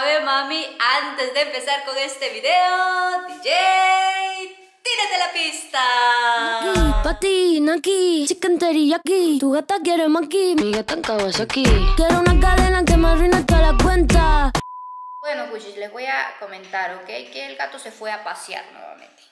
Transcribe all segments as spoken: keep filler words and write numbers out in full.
A ver, mami, antes de empezar con este video, D J, tírate la pista. Aquí, pati, naki, chicken teriyaki. Tu gata quiere maki, mi gata en Kawasaki. Quiero una cadena que me arruine toda la cuenta. Bueno, pues les voy a comentar, ¿ok? Que el gato se fue a pasear nuevamente.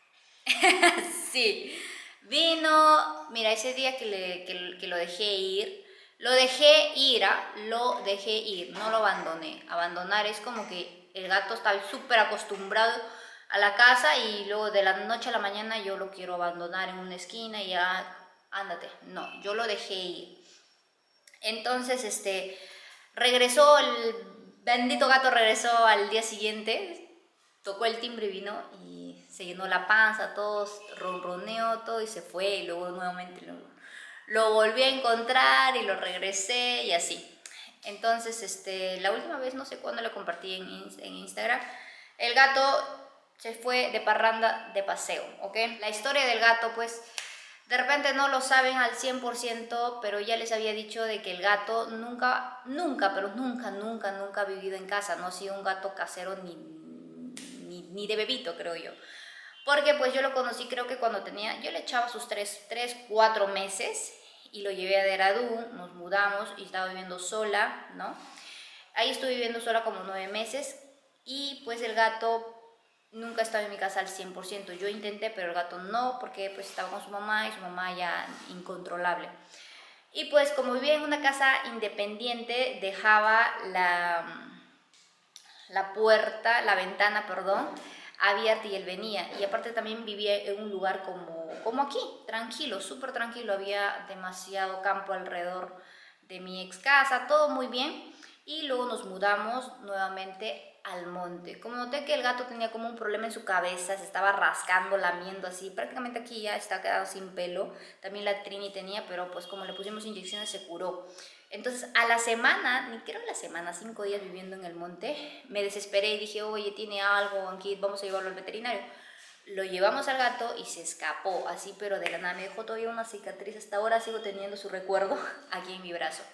Sí, vino, mira, ese día que, le, que, que lo dejé ir, lo dejé ir, ¿ah? Lo dejé ir, no lo abandoné. Abandonar es como que el gato está súper acostumbrado a la casa y luego de la noche a la mañana yo lo quiero abandonar en una esquina y ya, ándate. No, yo lo dejé ir. Entonces, este, regresó, el bendito gato regresó al día siguiente, tocó el timbre y vino y se llenó la panza, todo ronroneó, todo y se fue y luego nuevamente lo, lo volví a encontrar y lo regresé y así. Entonces, este, la última vez, no sé cuándo lo compartí en, en Instagram, el gato se fue de parranda de paseo, ¿ok? La historia del gato, pues, de repente no lo saben al cien por ciento, pero ya les había dicho de que el gato nunca, nunca, pero nunca, nunca, nunca ha vivido en casa, no ha sido un gato casero ni, ni, ni de bebito, creo yo. Porque pues yo lo conocí, creo que cuando tenía, yo le echaba sus tres, cuatro meses y lo llevé a Deradú, nos mudamos y estaba viviendo sola, ¿no? Ahí estuve viviendo sola como nueve meses y pues el gato nunca estaba en mi casa al cien por ciento. Yo intenté, pero el gato no, porque pues estaba con su mamá y su mamá ya incontrolable. Y pues como vivía en una casa independiente, dejaba la, la puerta, la ventana, perdón, abierta y él venía. Y aparte también vivía en un lugar como, como aquí, tranquilo, súper tranquilo. Había demasiado campo alrededor de mi ex casa, todo muy bien. Y luego nos mudamos nuevamente al monte. Como noté que el gato tenía como un problema en su cabeza, se estaba rascando, lamiendo así, prácticamente aquí ya está quedado sin pelo. También la Trini tenía, pero pues como le pusimos inyecciones se curó. Entonces a la semana, ni quiero la semana, cinco días viviendo en el monte, me desesperé y dije, oye, tiene algo aquí, vamos a llevarlo al veterinario. Lo llevamos al gato y se escapó, así, pero de la nada me dejó todavía una cicatriz. Hasta ahora sigo teniendo su recuerdo aquí en mi brazo.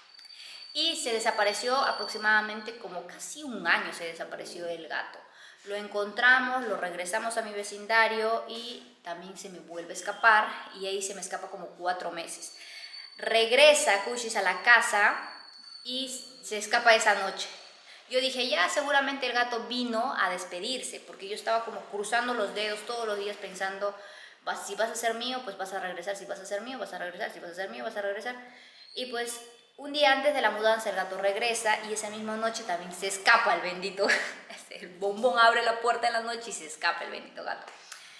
Y se desapareció aproximadamente como casi un año se desapareció el gato. Lo encontramos, lo regresamos a mi vecindario y también se me vuelve a escapar y ahí se me escapa como cuatro meses. Regresa Cushis a la casa y se escapa esa noche. Yo dije, ya seguramente el gato vino a despedirse, porque yo estaba como cruzando los dedos todos los días pensando, si vas a ser mío, pues vas a regresar, si vas a ser mío, vas a regresar, si vas a ser mío, vas a regresar. Y pues un día antes de la mudanza el gato regresa y esa misma noche también se escapa el bendito. El bombón abre la puerta en la noche y se escapa el bendito gato.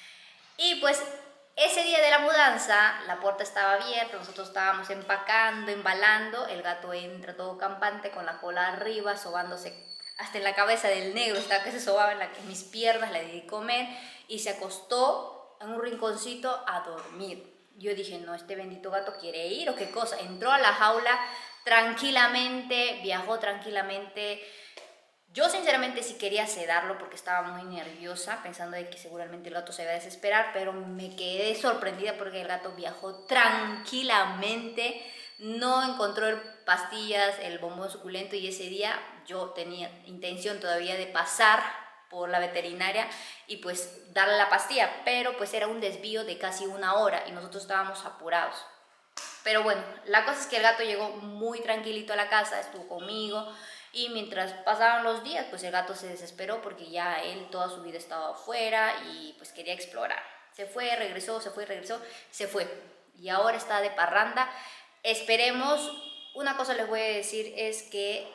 Y pues ese día de la mudanza la puerta estaba abierta, nosotros estábamos empacando, embalando, el gato entra todo campante con la cola arriba, sobándose hasta en la cabeza del negro, estaba que se sobaba en, la, en mis piernas, le di de comer y se acostó en un rinconcito a dormir. Yo dije, no, este bendito gato quiere ir o qué cosa. Entró a la jaula tranquilamente, viajó tranquilamente. Yo sinceramente sí quería sedarlo porque estaba muy nerviosa, pensando de que seguramente el gato se iba a desesperar, pero me quedé sorprendida porque el gato viajó tranquilamente, no encontró pastillas, el bombón suculento, y ese día yo tenía intención todavía de pasar por la veterinaria y pues darle la pastilla, pero pues era un desvío de casi una hora y nosotros estábamos apurados. Pero bueno, la cosa es que el gato llegó muy tranquilito a la casa, estuvo conmigo y mientras pasaban los días pues el gato se desesperó porque ya él toda su vida estaba afuera y pues quería explorar. Se fue, regresó, se fue, regresó, se fue y ahora está de parranda. Esperemos, una cosa les voy a decir es que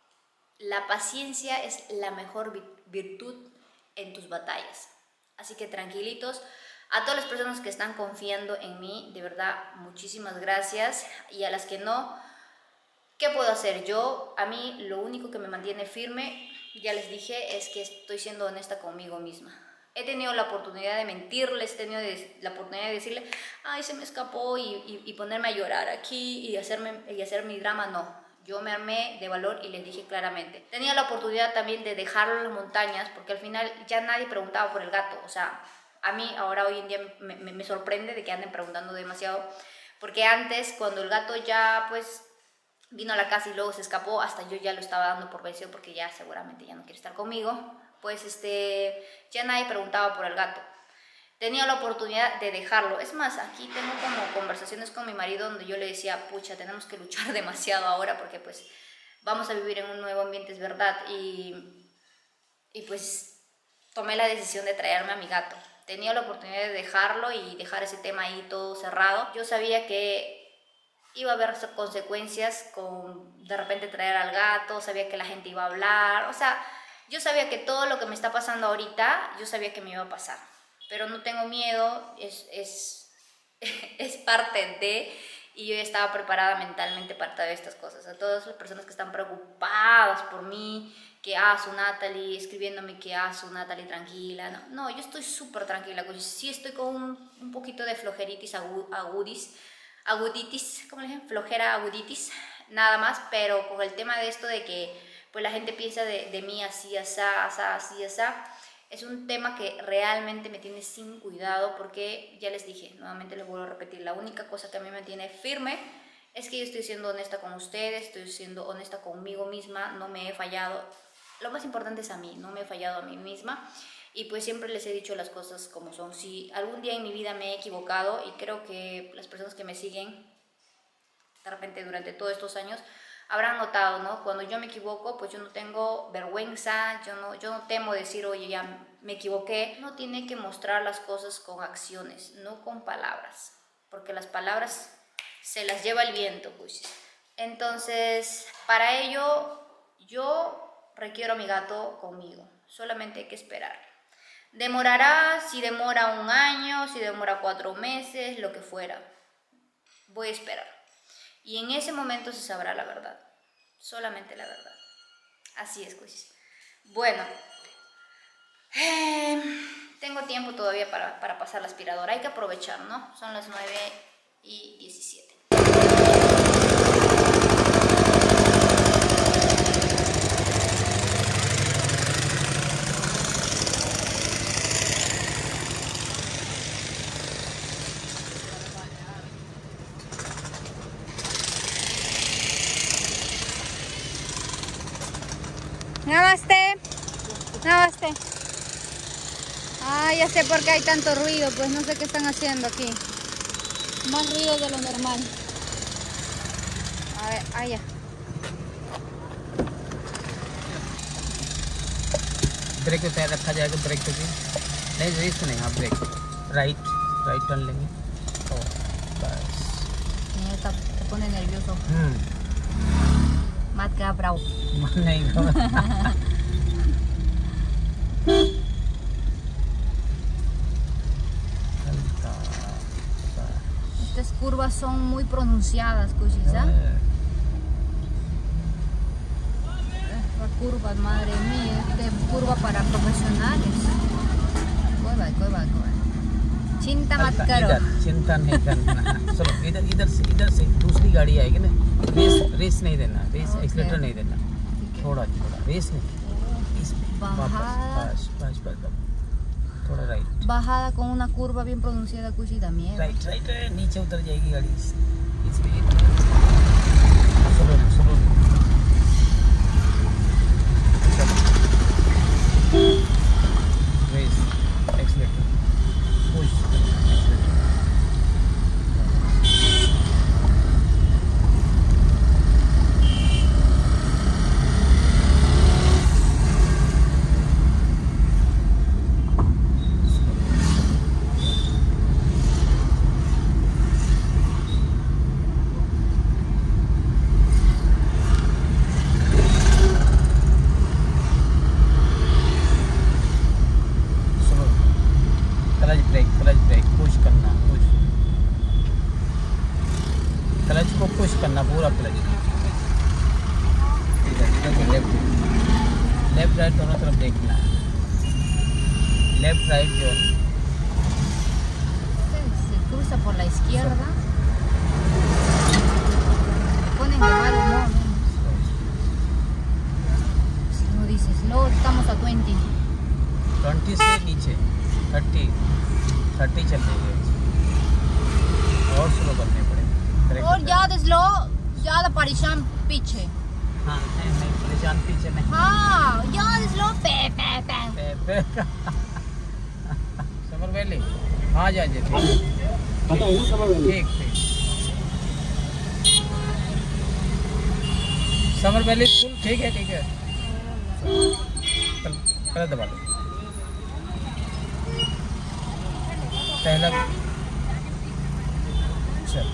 la paciencia es la mejor virtud en tus batallas. Así que tranquilitos. A todas las personas que están confiando en mí, de verdad, muchísimas gracias. Y a las que no, ¿qué puedo hacer yo? A mí lo único que me mantiene firme, ya les dije, es que estoy siendo honesta conmigo misma. He tenido la oportunidad de mentirles, he tenido la oportunidad de decirle, ay, se me escapó y, y, y ponerme a llorar aquí y, hacerme, y hacer mi drama. No. Yo me armé de valor y les dije claramente. Tenía la oportunidad también de dejarlo en las montañas porque al final ya nadie preguntaba por el gato. O sea, a mí ahora hoy en día me, me, me sorprende de que anden preguntando demasiado. Porque antes, cuando el gato ya pues vino a la casa y luego se escapó, hasta yo ya lo estaba dando por vencido porque ya seguramente ya no quiere estar conmigo, pues este, ya nadie preguntaba por el gato. Tenía la oportunidad de dejarlo. Es más, aquí tengo como conversaciones con mi marido donde yo le decía, pucha, tenemos que luchar demasiado ahora porque pues vamos a vivir en un nuevo ambiente, es verdad, y, y pues tomé la decisión de traerme a mi gato. Tenía la oportunidad de dejarlo y dejar ese tema ahí todo cerrado. Yo sabía que iba a haber consecuencias con de repente traer al gato, sabía que la gente iba a hablar, o sea, yo sabía que todo lo que me está pasando ahorita, yo sabía que me iba a pasar, pero no tengo miedo, es, es, es parte de, y yo ya estaba preparada mentalmente para todas estas cosas. A todas las personas que están preocupadas por mí, que ah, su Natalie, escribiéndome que ah, su Natalie tranquila, no, no, yo estoy súper tranquila, sí estoy con un, un poquito de flojeritis agudis, aguditis, ¿cómo le dicen? Flojera aguditis, nada más, pero con el tema de esto de que pues la gente piensa de, de mí así, así, así, así, así, es un tema que realmente me tiene sin cuidado porque ya les dije, nuevamente les vuelvo a repetir, la única cosa que a mí me tiene firme es que yo estoy siendo honesta con ustedes, estoy siendo honesta conmigo misma, no me he fallado, lo más importante es a mí, no me he fallado a mí misma. Y pues siempre les he dicho las cosas como son. Si algún día en mi vida me he equivocado, y creo que las personas que me siguen de repente durante todos estos años habrán notado, ¿no? Cuando yo me equivoco, pues yo no tengo vergüenza, yo no, yo no temo decir, oye, ya me equivoqué. Uno tiene que mostrar las cosas con acciones, no con palabras, porque las palabras se las lleva el viento, pues. Entonces, para ello, yo requiero a mi gato conmigo, solamente hay que esperar. Demorará, si demora un año, si demora cuatro meses, lo que fuera. Voy a esperar. Y en ese momento se sabrá la verdad. Solamente la verdad. Así es, pues. Bueno. Eh, tengo tiempo todavía para, para pasar la aspiradora. Hay que aprovechar, ¿no? Son las nueve y diecisiete. Namaste. Namaste. Ah, ya sé por qué hay tanto ruido, pues no sé qué están haciendo aquí. Más ruido de lo normal. A ver, allá. Brake पे पैर रखा जाएगा, ब्रेक पे भी नहीं, रेस नहीं, हाँ break right right turn लेंगे और बस Me te pone nervioso. हम्म Más que bravo. नहीं Estas curvas son muy pronunciadas, Cuchisa. Esta curva, madre mía, esta curva para profesionales. Cueva, cueva, cueva. चिंता मत करो, चिंता नहीं करना। चलो इधर इधर से इधर से दूसरी गाड़ी आएगी ना, रेस रेस नहीं देना, रेस एक्सीलेटर नहीं देना, थोड़ा थोड़ा रेस नहीं, बस बस बस थोड़ा right, bajada con una curva bien pronunciada, Cuchi, da miedo. Right right नीचे उतर जाएगी गाड़ी, इसमें slow slow race accelerator push clutch brake clutch brake push करना, पुश क्लच को पुश करना पूरा क्लच, इधर इधर लेफ्ट लेफ्ट राइट दोनों तरफ देखना, लेफ्ट राइट जो Se cruza por la izquierda. Me ponen de mal humor. Si no dices, no, estamos a veinte. Twenty से नीचे थर्टी थर्टी चल रही है और स्लो करने पड़े। और ज़्यादा स्लो, ज़्यादा परेशान पीछे हाँ नहीं नहीं परेशान पीछे नहीं हाँ याद लो पे पे पे पे पे समर वैली हाँ जा जी ठीक ठीक समर वैली स्कूल ठीक है ठीक है पहले दबा दो पहला चल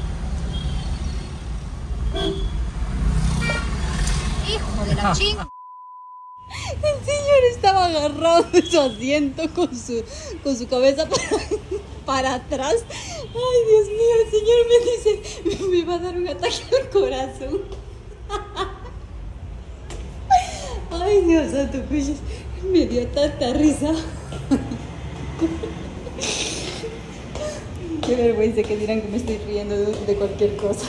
hijo de la ching. El señor estaba agarrado de su asiento con su, con su cabeza para, para atrás. Ay, Dios mío, el señor me dice, me va a dar un ataque al corazón. Ay, Dios santo, cuchis, me dio tanta risa. Qué vergüenza que dirán que me estoy riendo de, de cualquier cosa.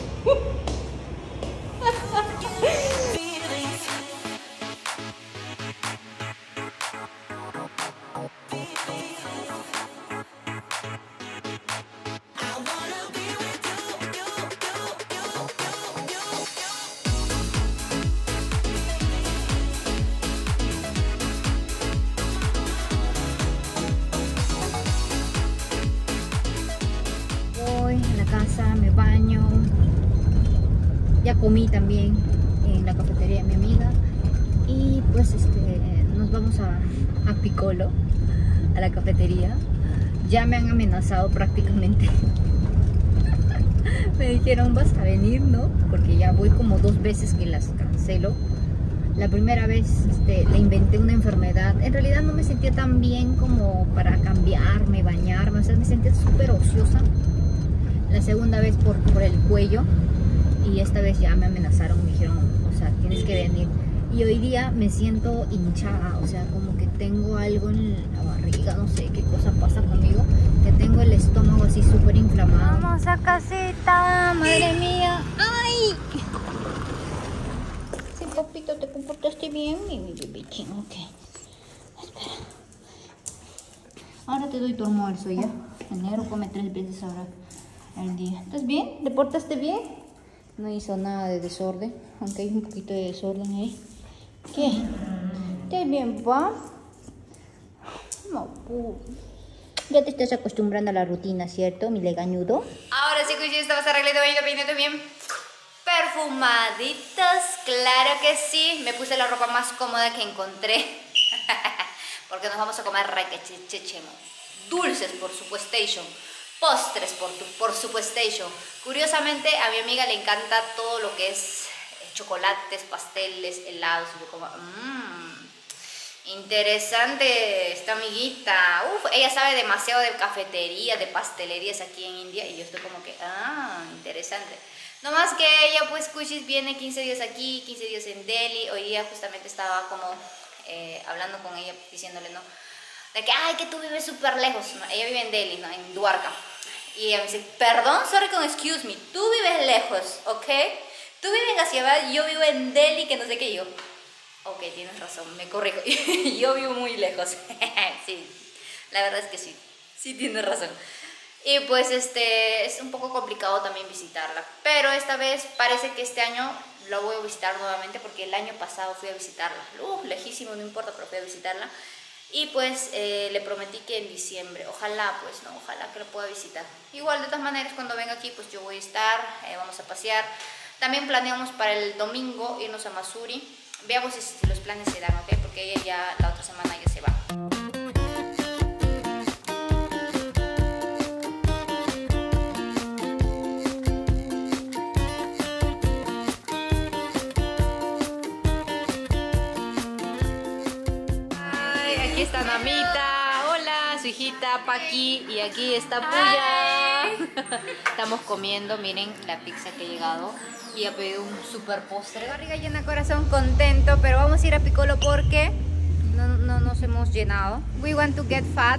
Me baño, ya comí también en la cafetería de mi amiga y pues este nos vamos a, a Piccolo, a la cafetería. Ya me han amenazado prácticamente. Me dijeron, vas a venir, ¿no? Porque ya voy como dos veces que las cancelo. La primera vez este, le inventé una enfermedad. En realidad no me sentía tan bien como para cambiarme, bañarme, o sea, me sentía súper ociosa. La segunda vez por, por el cuello y esta vez ya me amenazaron, me dijeron, o sea, tienes que venir. Y hoy día me siento hinchada, o sea, como que tengo algo en la barriga, no sé qué cosa pasa conmigo, que tengo el estómago así súper inflamado. Vamos a casita, madre mía. ¡Ay! Sí, papito, ¿te comportaste bien? Mi bebé, ok. Espera. Ahora te doy tu almuerzo ya. El negro come tres veces ahora al día. ¿Estás bien? ¿Te portaste bien? No hizo nada de desorden, aunque hay un poquito de desorden ahí. ¿Qué? ¿Estás bien, pa? No, ya te estás acostumbrando a la rutina, ¿cierto, mi legañudo? Ahora sí, Cuchi, estamos arreglando bien, peinando bien. Perfumaditos, claro que sí. Me puse la ropa más cómoda que encontré. Porque nos vamos a comer requechechemo. Dulces, por supuestation. Postres, por, por supuestation. Curiosamente, a mi amiga le encanta todo lo que es chocolates, pasteles, helados. Y yo como, mmm, interesante esta amiguita. Uf, ella sabe demasiado de cafeterías, de pastelerías aquí en India. Y yo estoy como que, ah, interesante. No más que ella, pues, Cuchis viene quince días aquí, quince días en Delhi. Hoy día justamente estaba como eh, hablando con ella, diciéndole, ¿no? De que, ay, que tú vives súper lejos, ¿no? Ella vive en Delhi, ¿no? En Dwarka. Y ella me dice, perdón, sorry con excuse me, tú vives lejos, ¿ok? Tú vives en Ghaziabad y yo vivo en Delhi, que no sé qué. Yo, ok, tienes razón, me corrijo. Yo vivo muy lejos. Sí, la verdad es que sí, sí tienes razón. Y pues este, es un poco complicado también visitarla. Pero esta vez parece que este año la voy a visitar nuevamente, porque el año pasado fui a visitarla. Uh, lejísimo, no importa, pero fui a visitarla. Y pues eh, le prometí que en diciembre, ojalá pues, no, ojalá que lo pueda visitar. Igual de todas maneras cuando venga aquí pues yo voy a estar, eh, vamos a pasear. También planeamos para el domingo irnos a Masuri. Veamos si, si los planes se dan, ¿ok? Porque ella ya la otra semana ya se va. Aquí está Namita, hola, su hijita Paqui, y aquí está Puya. Estamos comiendo, miren la pizza que ha llegado y ha pedido un super postre. Barriga llena, corazón contento, pero vamos a ir a Piccolo porque no, no nos hemos llenado. We want to get fat.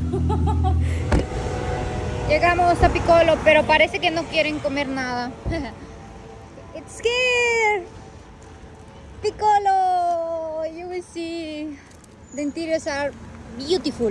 Llegamos a Piccolo, pero parece que no quieren comer nada. It's scared. Piccolo, you will see. The interiors are beautiful.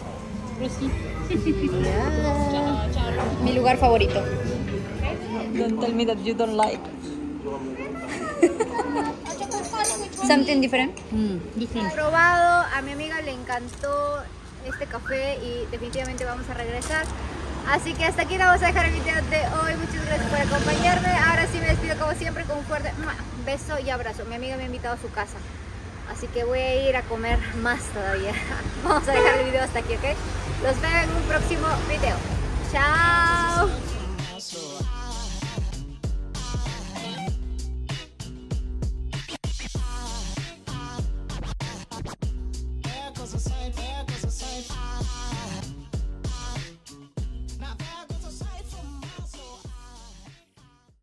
Yeah. Mi lugar favorito. Don't tell me that you don't like. Something different. Mm, dicen. Probado, a mi amiga le encantó este café y definitivamente vamos a regresar. Así que hasta aquí vamos a dejar el video de hoy. Muchas gracias por acompañarme. Ahora sí me despido como siempre con un fuerte beso y abrazo. Mi amiga me ha invitado a su casa, así que voy a ir a comer más todavía. Vamos a dejar el video hasta aquí, ¿ok? Los veo en un próximo video. Chao.